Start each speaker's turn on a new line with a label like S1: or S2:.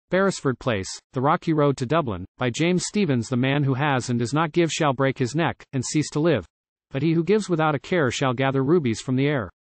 S1: Beresford Place, The Rocky Road to Dublin, by James Stephens. The man who has and does not give shall break his neck, and cease to live. But he who gives without a care shall gather rubies from the air.